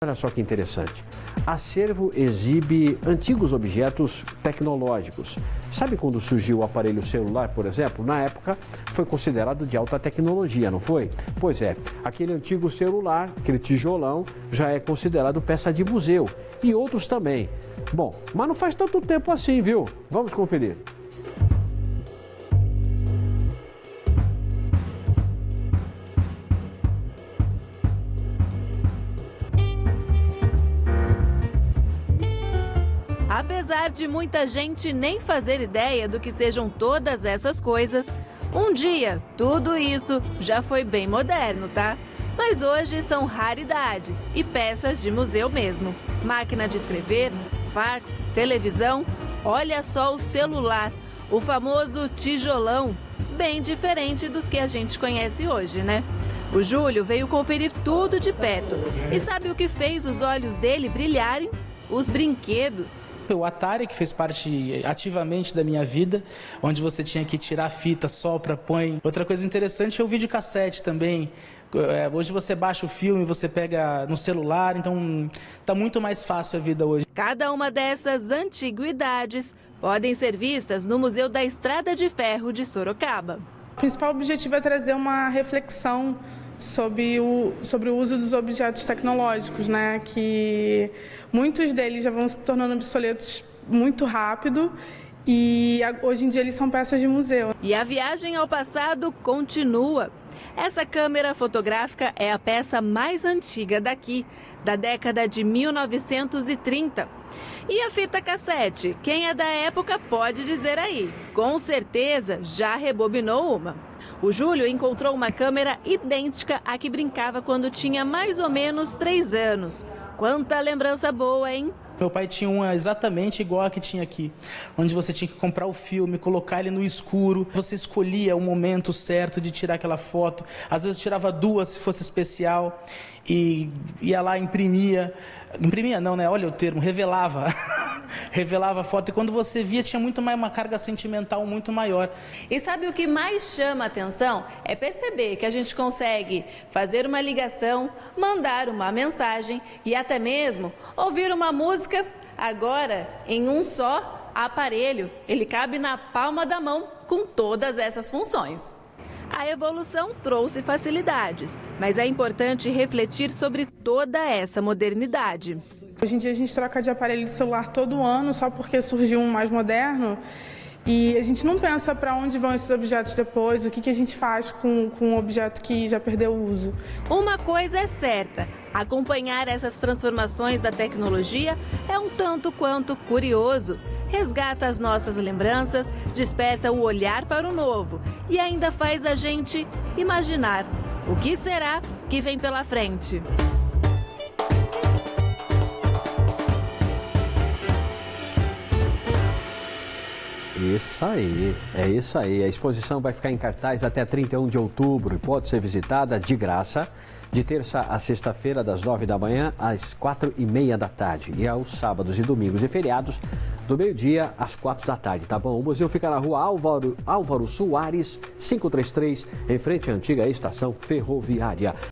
Olha só que interessante. Acervo exibe antigos objetos tecnológicos. Sabe quando surgiu o aparelho celular, por exemplo? Na época foi considerado de alta tecnologia, não foi? Pois é, aquele antigo celular, aquele tijolão, já é considerado peça de museu. E outros também. Bom, mas não faz tanto tempo assim, viu? Vamos conferir. Apesar de muita gente nem fazer ideia do que sejam todas essas coisas, um dia tudo isso já foi bem moderno, tá? Mas hoje são raridades e peças de museu mesmo. Máquina de escrever, fax, televisão, olha só o celular, o famoso tijolão, bem diferente dos que a gente conhece hoje, né? O Júlio veio conferir tudo de perto e sabe o que fez os olhos dele brilharem? Os brinquedos. O Atari, que fez parte ativamente da minha vida, onde você tinha que tirar a fita, sopra, põe. Outra coisa interessante é o videocassete também. Hoje você baixa o filme, você pega no celular, então tá muito mais fácil a vida hoje. Cada uma dessas antiguidades podem ser vistas no Museu da Estrada de Ferro de Sorocaba. O principal objetivo é trazer uma reflexão sobre o uso dos objetos tecnológicos, né? Que muitos deles já vão se tornando obsoletos muito rápido e hoje em dia eles são peças de museu. E a viagem ao passado continua. Essa câmera fotográfica é a peça mais antiga daqui, da década de 1930. E a fita cassete? Quem é da época pode dizer aí. Com certeza já rebobinou uma. O Júlio encontrou uma câmera idêntica à que brincava quando tinha mais ou menos 3 anos. Quanta lembrança boa, hein? Meu pai tinha uma exatamente igual a que tinha aqui, onde você tinha que comprar o filme, colocar ele no escuro, você escolhia o momento certo de tirar aquela foto, às vezes tirava 2 se fosse especial, e ia lá, imprimia não, né? Olha o termo, revelava a foto, e quando você via tinha muito mais uma carga sentimental muito maior. E sabe o que mais chama a atenção? É perceber que a gente consegue fazer uma ligação, mandar uma mensagem e até mesmo ouvir uma música agora em um só aparelho. Ele cabe na palma da mão com todas essas funções. A evolução trouxe facilidades, mas é importante refletir sobre toda essa modernidade. Hoje em dia a gente troca de aparelho de celular todo ano só porque surgiu um mais moderno e a gente não pensa para onde vão esses objetos depois, o que a gente faz com um objeto que já perdeu o uso. Uma coisa é certa, acompanhar essas transformações da tecnologia é um tanto quanto curioso. Resgata as nossas lembranças, desperta o olhar para o novo e ainda faz a gente imaginar o que será que vem pela frente. É isso aí. A exposição vai ficar em cartaz até 31 de outubro e pode ser visitada de graça de terça a sexta-feira, das 9 da manhã às 4h30 da tarde. E aos sábados e domingos e feriados, do meio-dia às 4 da tarde, tá bom? O museu fica na rua Álvaro Soares, 533, em frente à antiga estação ferroviária.